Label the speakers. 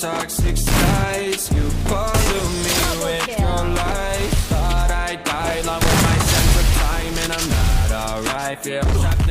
Speaker 1: toxic skies. You pollute me with your lies. Thought I died long with my sense of time, and I'm not alright. Feel trapped